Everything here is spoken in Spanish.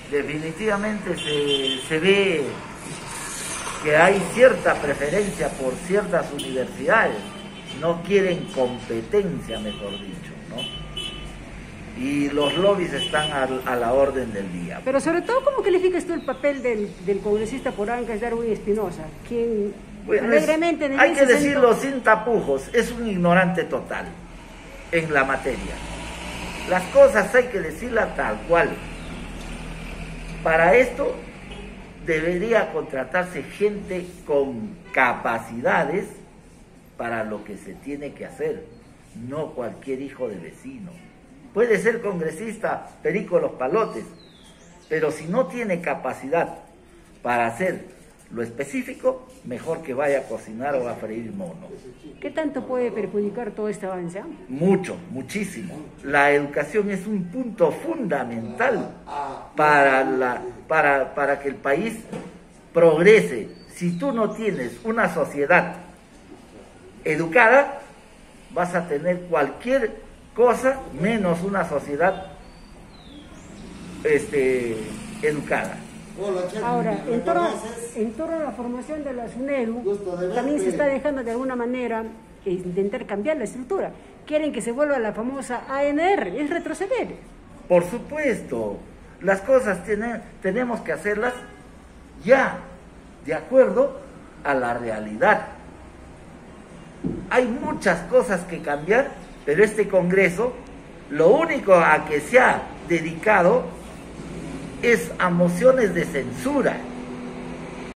definitivamente se ve que hay cierta preferencia por ciertas universidades, no quieren competencia, mejor dicho, ¿no? Y los lobbies están a la orden del día. Pero sobre todo, ¿cómo calificas tú el papel del congresista por Ancash, Darwin Espinosa? Quien bueno, alegremente... hay que decirlo sin tapujos, es un ignorante total en la materia. Las cosas hay que decirlas tal cual. Para esto debería contratarse gente con capacidades para lo que se tiene que hacer, no cualquier hijo de vecino. Puede ser congresista Perico Los Palotes, pero si no tiene capacidad para hacer lo específico, mejor que vaya a cocinar o a freír mono. ¿Qué tanto puede perjudicar todo este avance? Mucho, muchísimo. La educación es un punto fundamental para que el país progrese. Si tú no tienes una sociedad educada, vas a tener cualquier cosa menos una sociedad educada. Ahora, en torno a la formación de la SUNEDU, también se está dejando de alguna manera intentar cambiar la estructura. Quieren que se vuelva la famosa ANR, es retroceder. Por supuesto, las cosas tenemos que hacerlas ya, de acuerdo a la realidad. Hay muchas cosas que cambiar, pero este Congreso, lo único a que se ha dedicado es a mociones de censura.